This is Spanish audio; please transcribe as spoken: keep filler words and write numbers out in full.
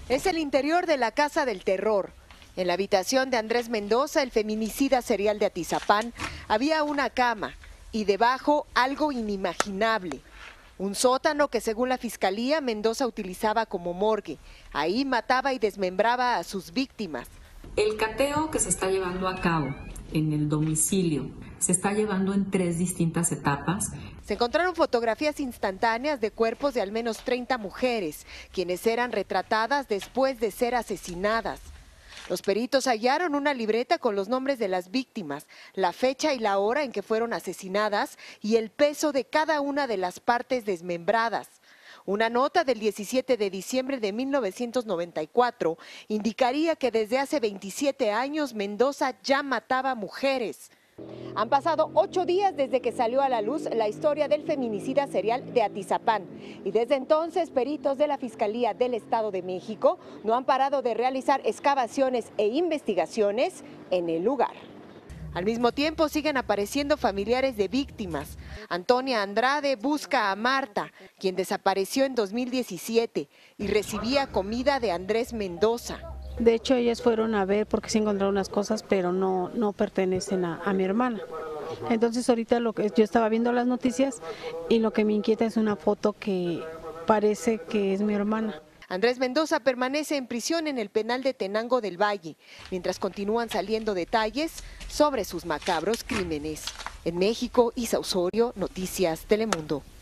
Es el interior de la Casa del Terror. En la habitación de Andrés Mendoza, el feminicida serial de Atizapán, había una cama y debajo algo inimaginable. Un sótano que, según la fiscalía, Mendoza utilizaba como morgue. Ahí mataba y desmembraba a sus víctimas. El cateo que se está llevando a cabo en el domicilio se está llevando en tres distintas etapas. Se encontraron fotografías instantáneas de cuerpos de al menos treinta mujeres, quienes eran retratadas después de ser asesinadas. Los peritos hallaron una libreta con los nombres de las víctimas, la fecha y la hora en que fueron asesinadas y el peso de cada una de las partes desmembradas. Una nota del diecisiete de diciembre de mil novecientos noventa y cuatro indicaría que desde hace veintisiete años Mendoza ya mataba mujeres. Han pasado ocho días desde que salió a la luz la historia del feminicida serial de Atizapán y desde entonces peritos de la Fiscalía del Estado de México no han parado de realizar excavaciones e investigaciones en el lugar. Al mismo tiempo siguen apareciendo familiares de víctimas. Antonia Andrade busca a Marta, quien desapareció en dos mil diecisiete y recibía comida de Andrés Mendoza. De hecho, ellas fueron a ver porque se encontraron unas cosas, pero no, no pertenecen a, a mi hermana. Entonces ahorita lo que yo estaba viendo las noticias y lo que me inquieta es una foto que parece que es mi hermana. Andrés Mendoza permanece en prisión en el penal de Tenango del Valle, mientras continúan saliendo detalles sobre sus macabros crímenes. En México, Isa Osorio, Noticias Telemundo.